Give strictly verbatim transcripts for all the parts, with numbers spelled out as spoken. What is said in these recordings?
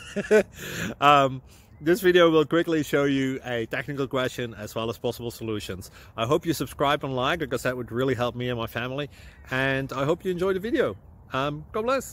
um, this video will quickly show you a technical question as well as possible solutions. I hope you subscribe and like, because that would really help me and my family. And I hope you enjoy the video. Um, God bless.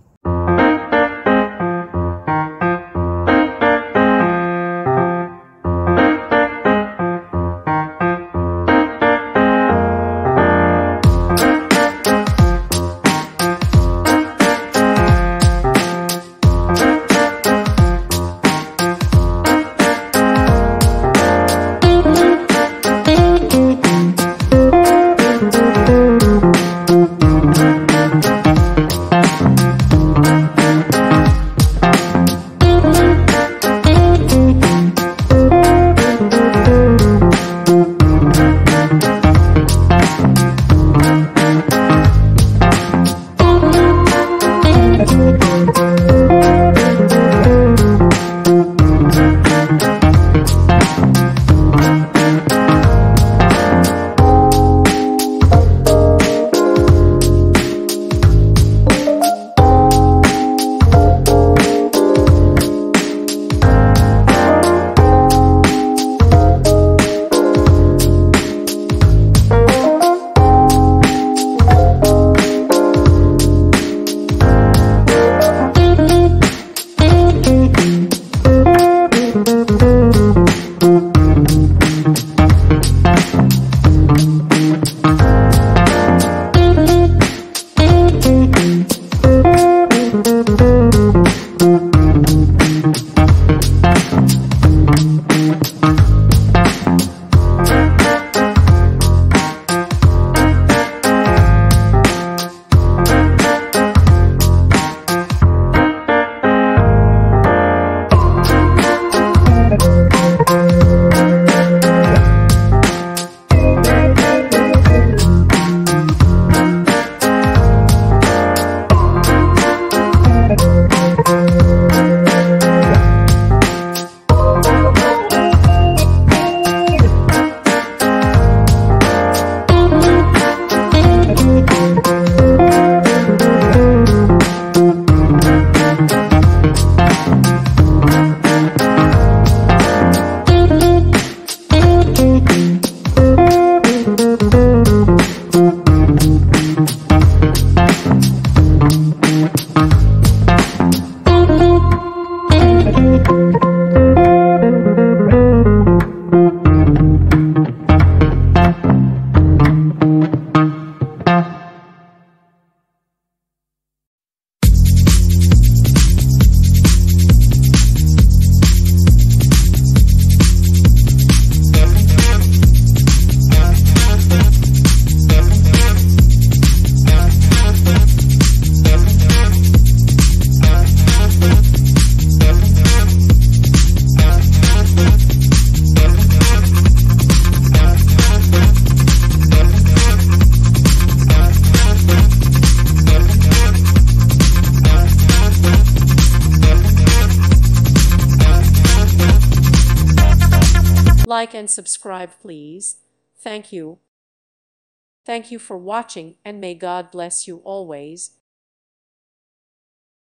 Like and subscribe, please. Thank you. Thank you for watching, and may God bless you always.